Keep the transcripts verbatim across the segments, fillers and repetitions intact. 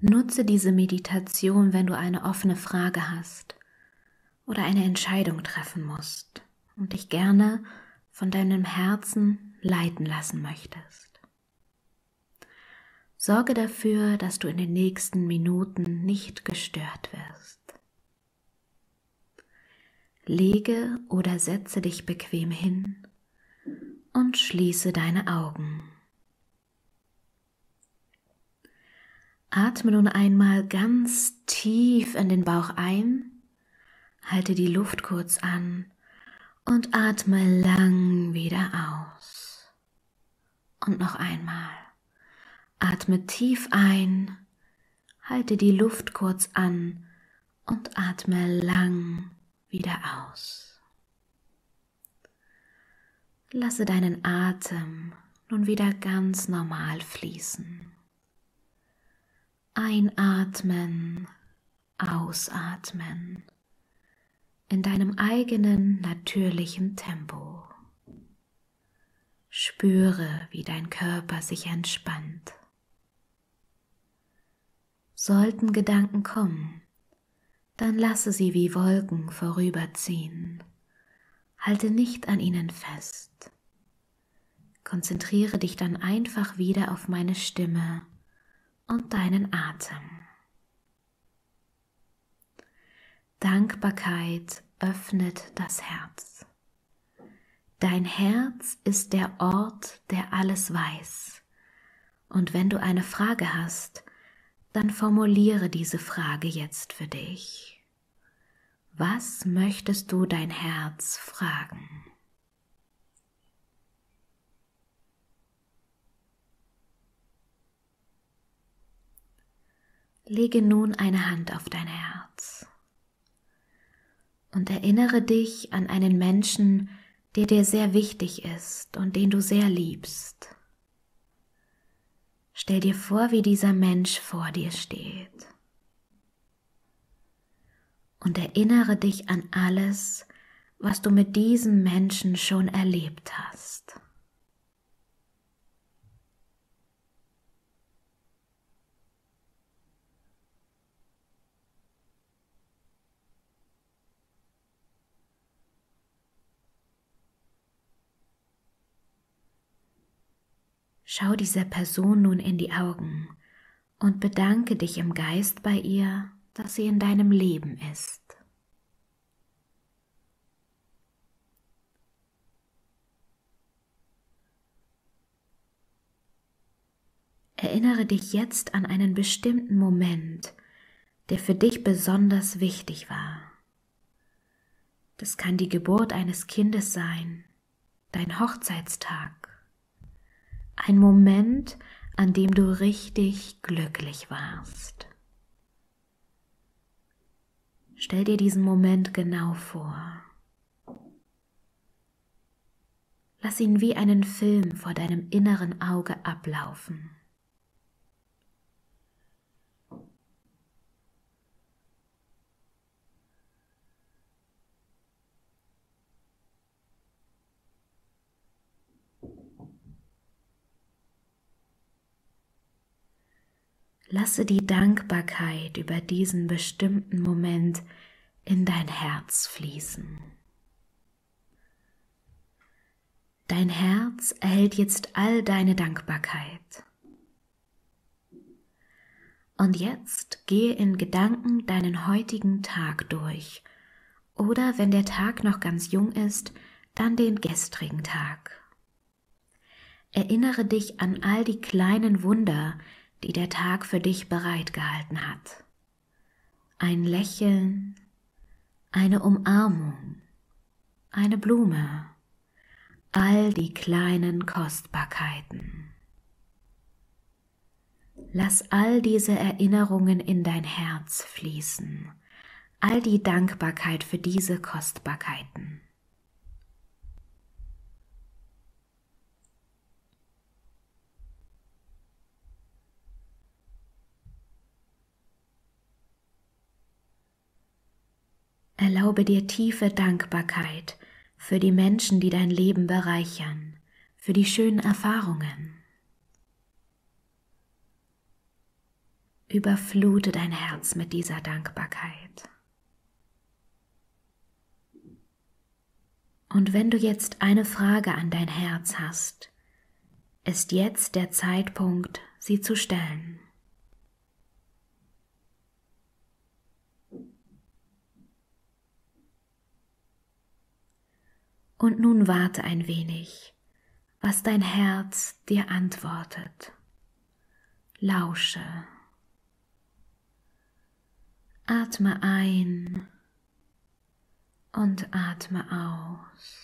Nutze diese Meditation, wenn du eine offene Frage hast oder eine Entscheidung treffen musst und dich gerne von deinem Herzen leiten lassen möchtest. Sorge dafür, dass du in den nächsten Minuten nicht gestört wirst. Lege oder setze dich bequem hin und schließe deine Augen. Atme nun einmal ganz tief in den Bauch ein, halte die Luft kurz an und atme lang wieder aus. Und noch einmal. Atme tief ein, halte die Luft kurz an und atme lang wieder aus. Lasse deinen Atem nun wieder ganz normal fließen. Einatmen, ausatmen, in deinem eigenen natürlichen Tempo. Spüre, wie dein Körper sich entspannt. Sollten Gedanken kommen, dann lasse sie wie Wolken vorüberziehen. Halte nicht an ihnen fest. Konzentriere dich dann einfach wieder auf meine Stimme und deinen Atem. Dankbarkeit öffnet das Herz. Dein Herz ist der Ort, der alles weiß. Und wenn du eine Frage hast, dann formuliere diese Frage jetzt für dich. Was möchtest du dein Herz fragen? Lege nun eine Hand auf dein Herz und erinnere dich an einen Menschen, der dir sehr wichtig ist und den du sehr liebst. Stell dir vor, wie dieser Mensch vor dir steht. Und erinnere dich an alles, was du mit diesem Menschen schon erlebt hast. Schau dieser Person nun in die Augen und bedanke dich im Geist bei ihr, dass sie in deinem Leben ist. Erinnere dich jetzt an einen bestimmten Moment, der für dich besonders wichtig war. Das kann die Geburt eines Kindes sein, dein Hochzeitstag, ein Moment, an dem du richtig glücklich warst. Stell dir diesen Moment genau vor. Lass ihn wie einen Film vor deinem inneren Auge ablaufen. Lasse die Dankbarkeit über diesen bestimmten Moment in dein Herz fließen. Dein Herz erhält jetzt all deine Dankbarkeit. Und jetzt gehe in Gedanken deinen heutigen Tag durch oder, wenn der Tag noch ganz jung ist, dann den gestrigen Tag. Erinnere dich an all die kleinen Wunder, die der Tag für dich bereitgehalten hat. Ein Lächeln, eine Umarmung, eine Blume, all die kleinen Kostbarkeiten. Lass all diese Erinnerungen in dein Herz fließen, all die Dankbarkeit für diese Kostbarkeiten. Erlaube dir tiefe Dankbarkeit für die Menschen, die dein Leben bereichern, für die schönen Erfahrungen. Überflute dein Herz mit dieser Dankbarkeit. Und wenn du jetzt eine Frage an dein Herz hast, ist jetzt der Zeitpunkt, sie zu stellen. Und nun warte ein wenig, was dein Herz dir antwortet. Lausche. Atme ein und atme aus.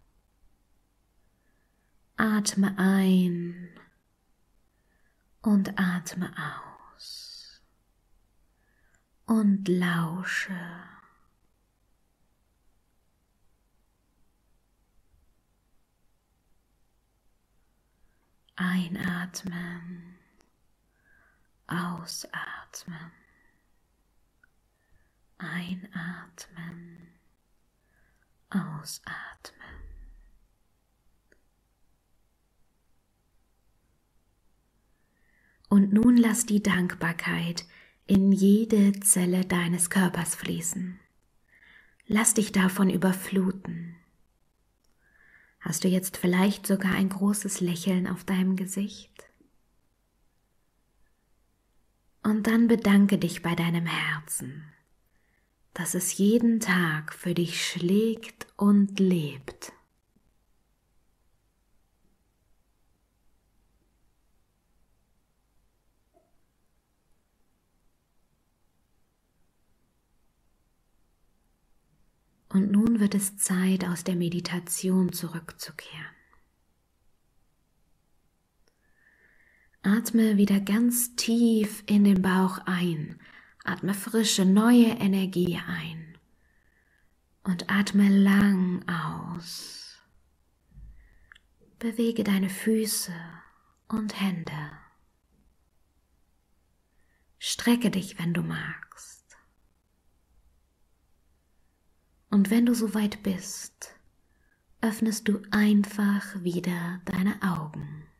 Atme ein und atme aus. Und lausche. Einatmen, ausatmen, einatmen, ausatmen. Und nun lass die Dankbarkeit in jede Zelle deines Körpers fließen. Lass dich davon überfluten. Hast du jetzt vielleicht sogar ein großes Lächeln auf deinem Gesicht? Und dann bedanke dich bei deinem Herzen, dass es jeden Tag für dich schlägt und lebt. Und nun wird es Zeit, aus der Meditation zurückzukehren. Atme wieder ganz tief in den Bauch ein. Atme frische, neue Energie ein. Und atme lang aus. Bewege deine Füße und Hände. Strecke dich, wenn du magst. Und wenn du soweit bist, öffnest du einfach wieder deine Augen.